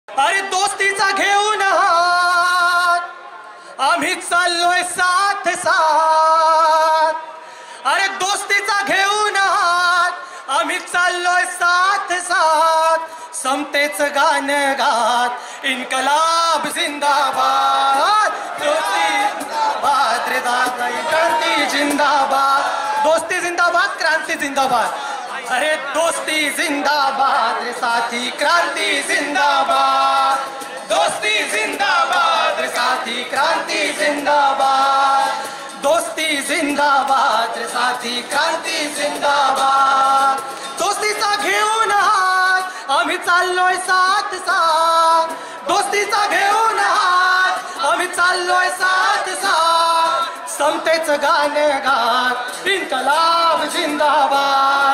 अरे दोस्तीचा घेऊन हात आम्ही चाललोय साथ साथ. अरे दोस्तीचा घेऊन हात आम्ही चाललोय साथ साथ. समतेच गाणं गात इन्कलाब जिंदाबाद. दोस्ती जिंदाबाद रे दादा क्रांती जिंदाबाद. दोस्ती जिंदाबाद क्रांती जिंदाबाद. अरे दोस्ती जिंदाबाद रे साथी क्रांती जिंदाबाद. दोस्ती जिंदाबाद रे साथी क्रांती जिंदाबाद. दोस्ती जिंदाबाद रे साथी क्रांती जिंदाबाद. दोस्तीचा घेऊन हात आम्ही चाललोय साथ साथ. दोस्तीचा घेऊन हात आम्ही चाललोय साथ साथ. समतेच गाणं गात इन्कलाब जिंदाबाद.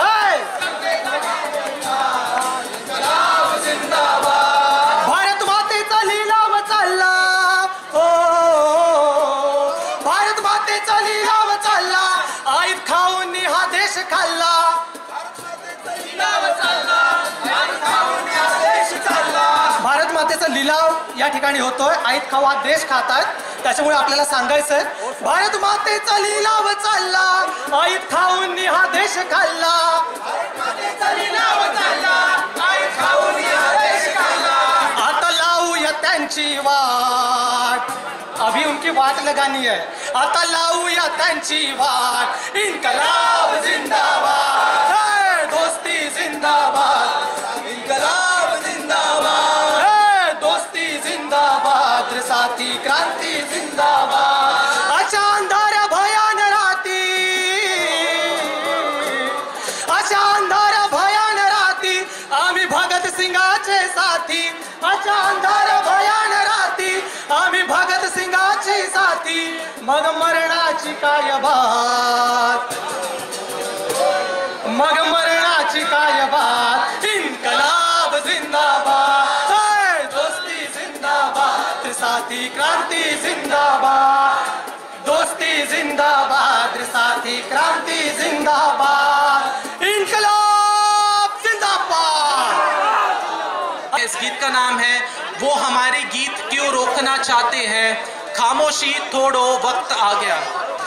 भारत मातेचा लिलाव चालला. हो भारत मातेचा लिलाव चालला. आईत खाऊन हा देश खाल्ला. भारत मातेचा लिलाव या ठिकाणी होतोय. आईत खाऊ हा देश खातात. त्याच्यामुळे आपल्याला सांगायचंय भारत मातेचा लिलाव चालला. आईत खाऊन हा देश खाल्ला. आता लावूया त्यांची वाट. अभी उनकी वाट लगानी है. आता लावूया त्यांची वाट. इन्कलाब जिंदाबाद. दोस्ती जिंदाबाद. इन्कलाब जिंदाबाद. दोस्ती जिंदाबाद रे साथी क्रांती जिंदाबाद. अशा अंधाऱ्या भयान राती. अशा अंधाऱ्या भयान राती आम्ही भगत सिंगाचे साथी. अशा अंधाऱ्या भयान राती आम्ही भगत सिंगाची साथी. मग मरणाची काय बात. मग मरणाची काय बात. इन्कलाब जिंदाबाद. दोस्ती जिंदाबाद साथी क्रांती जिंदाबाद. दोस्ती जिंदाबाद साथी क्रांती जिंदाबाद. इन्कलाब जिंदाबाद. इस गीत का नाम है वो हमारे गीत क्यों रोकना चाहते हैं. खामोशी तोड़ो वक्त आ गया.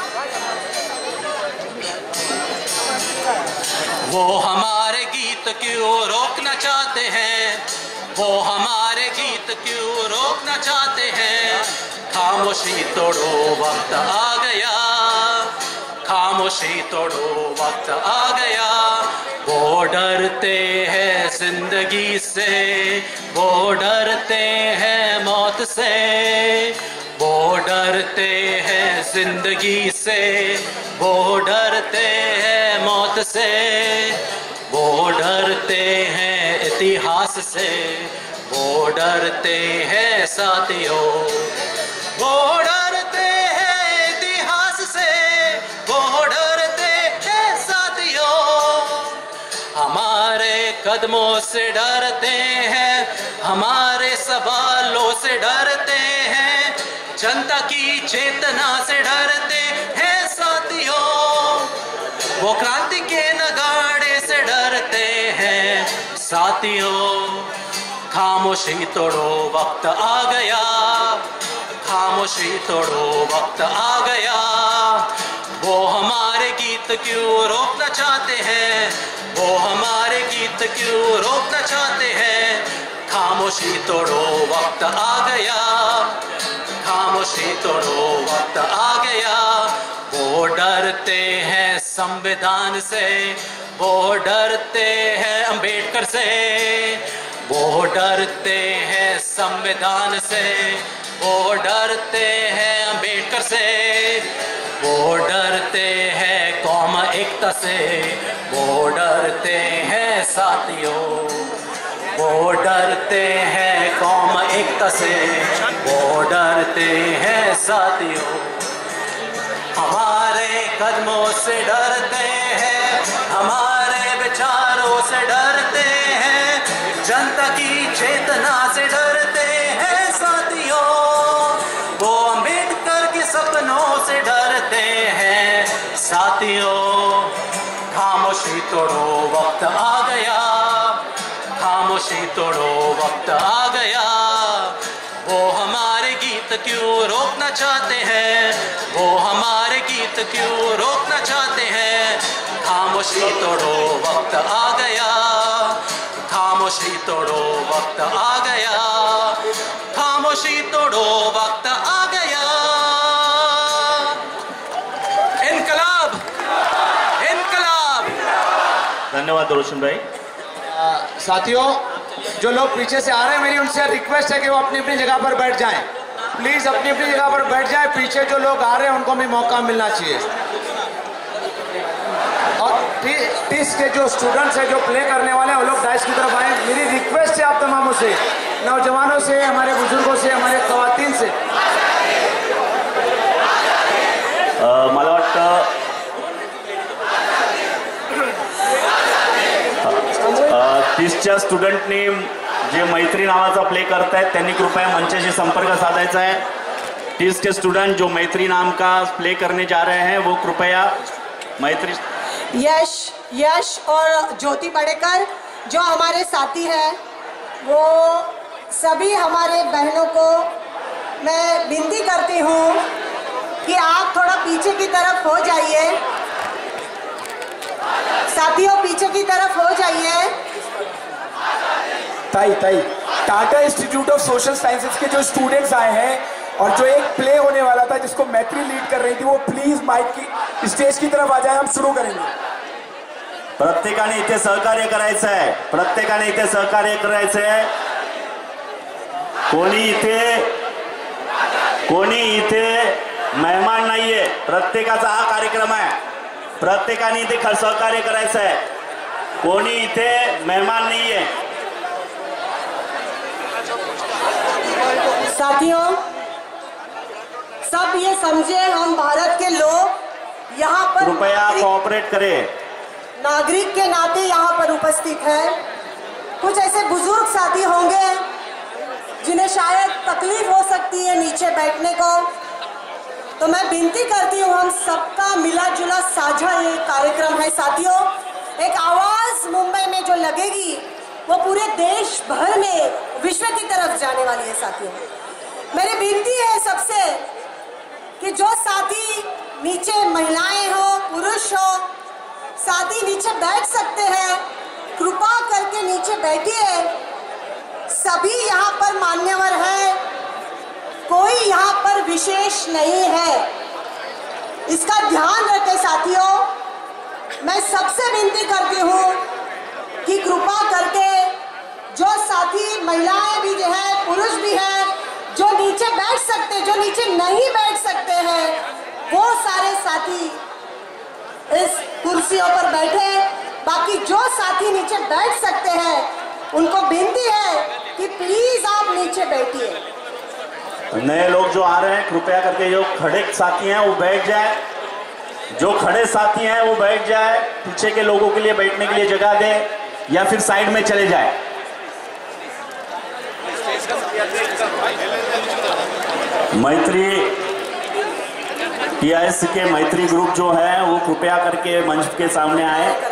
वो हमारे गीत क्यों रोकना चाहते हैं. वो हमारे गीत क्यों रोकना चाहते हैं. खामोशी तोड़ो वक्त आ गया. खामोशी तोड़ो वक्त आ गया. वो डरते हैं जिंदगी से. वो डरते हैं मौत से. वो डरते हैं जिंदगी से. वो डरते हैं मौत से. वो डरते हैं इतिहास से. वो डरते हैं साथियों. वो डरते हैं इतिहास से. वो डरते हैं साथियों. हमारे कदमों से डरते हैं. हमारे सवालों से डरते हैं. जनता की चेतना से डरते हैं साथियों. वो क्रांति के नगाड़े से डरते हैं साथियों. खामोशी तोड़ो वक्त आ गया. खामोशी तोड़ो वक्त आ गया. वो हमारे गीत क्यों रोकना चाहते हैं. वो हमारे गीत क्यों रोकना चाहते हैं. खामोशी तोड़ो वक्त आ गया. खामोशी तोड़ो वक्त आ गया. वो डरते हैं संविधान से. वो डरते हैं अंबेडकर से. वो डरते हैं संविधान से. वो डरते हैं अंबेडकर से. वो डरते हैं कौम एकता से. वो डरते हैं साथियों. वो डरते हैं कौम एकता से. वो डरते हैं साथियों. हमारे कदमों से डरते हैं. हमारे विचारों से डरते हैं. जनता की चेतना से डरते हैं साथियों. वो अम्बेडकर के सपनों से डरते हैं साथियों. खामोशी तोड़ो वक्त आ गया. खामोशी तोड़ो वक्त आ गया. गीत क्यों रोकना चाहते हैं, वो हमारे गीत क्यों रोकना चाहते हैं। खामोशी तोड़ो वक्त आ गया, खामोशी तोड़ो वक्त आ गया, खामोशी तोड़ो वक्त आ गया। इनकलाब, इनकलाब। धन्यवाद रोशन भाई। साथियों, जो लोग पीछे से आ रहे हैं, मेरी उनसे रिक्वेस्ट है कि वो अपनी अपनी जगह पर बैठ जाएं। प्लीज अपनी अपनी जगह पर बैठ जाएं। पीछे जो लोग आ रहे हैं उनको भी मौका मिलना चाहिए। और टीस के जो स्टूडेंट्स हैं, जो प्ले करने वाले हैं, वो लोग डाइस की तरफ आए। मेरी रिक्वेस्ट है आप तमामों से, नौजवानों से, हमारे बुजुर्गों से, हमारे खवातीन से। मला वाटतं टीसच्या स्टुडंटनी जे मैत्री नावाचा प्ले करतायत त्यांनी कृपया मंचाशी संपर्क साधायचा है। टीस के स्टूडेंट जो मैत्री नाम का प्ले करने जा रहे हैं वो कृपया मैत्री। यश और ज्योति पड़ेकर जो हमारे साथी हैं, वो सभी हमारे बहनों को मैं विनती करती हूँ कि आप थोड़ा पीछे की तरफ हो जाइए। साथियों, पीछे की तरफ हो जाइए। ताई Tata institute of social sciences के जो स्टूडेंट्स आए हैं और जो एक प्ले होने वाला था जिसको मैत्री लीड कर रही थी, वो प्लीज माइक की स्टेज की तरफ आ जाए। हम शुरू करेंगे। प्रत्येकाने इथे सहकार्य करायचं आहे, प्रत्येकाने इथे सहकार्य करायचं आहे। कोणी इथे मेहमान नाहीये, प्रत्येकाचा हा कार्यक्रम आहे। प्रत्येकाने इथे सहकार्य करायचं आहे, कोणी इथे मेहमान नाहीये। साथियों, सब ये समझे, हम भारत के लोग यहाँ पर कृपया कोऑपरेट करें। नागरिक के नाते यहाँ पर उपस्थित है। कुछ ऐसे बुजुर्ग साथी होंगे जिन्हें शायद तकलीफ हो सकती है नीचे बैठने को, तो मैं विनती करती हूँ, हम सबका मिला जुला साझा ये कार्यक्रम है। साथियों, एक आवाज मुंबई में जो लगेगी वो पूरे देश भर में विश्व की तरफ जाने वाली है। साथियों, मेरी विनती है सबसे कि जो साथी नीचे महिलाएं हो, पुरुष हो, साथी नीचे बैठ सकते हैं, कृपा करके नीचे बैठिए। सभी यहाँ पर मान्यवर हैं, कोई यहाँ पर विशेष नहीं है, इसका ध्यान रखें। साथियों, मैं सबसे विनती करती हूँ कि कृपा करके जो साथी महिलाएं भी हैं, पुरुष भी हैं, जो नीचे बैठ सकते, जो नीचे नहीं बैठ सकते हैं, वो सारे साथी इस कुर्सियों पर बैठे। बाकी जो साथी नीचे बैठ सकते हैं, उनको विनती है कि प्लीज आप नीचे बैठिए। नए लोग जो आ रहे हैं, कृपया करके जो खड़े साथी हैं वो बैठ जाए। जो खड़े साथी हैं वो बैठ जाए। पीछे के लोगों के लिए बैठने के लिए जगह दें या फिर साइड में चले जाए। मैत्री टीआईएस के मैत्री ग्रुप जो है वो कृपया करके मंच के सामने आए।